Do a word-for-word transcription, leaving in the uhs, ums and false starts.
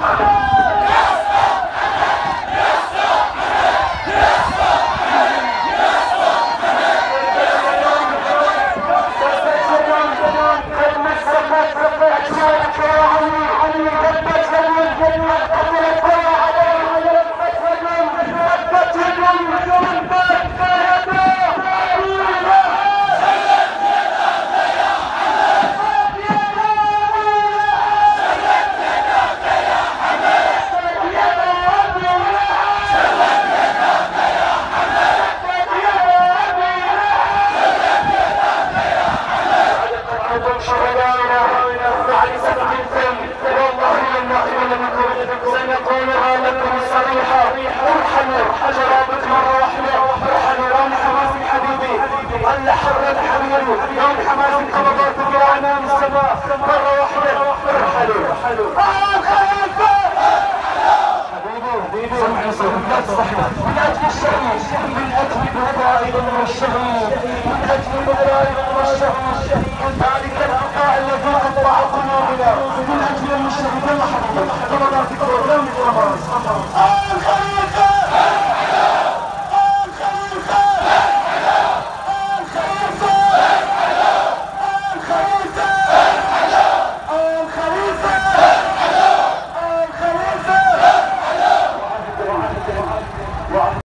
سنقولها لكم صريحة، ارحلوا حجر بكم الرحمة، ارحلوا يوم حماس حبيبي، هل حر الحمير يوم حماس قبضت بأعنان السماء مرة واحدة، ارحلوا حبيبي سمعي صوت لا تصحوا من أجل الشهيد، من أجل الهدائر والشهيد، من أجل الهدائر والشهيد، ذلك البقاء الذي قطع قلوبنا، من أجل المشهد اللحظي قبضت بأعنان السماء.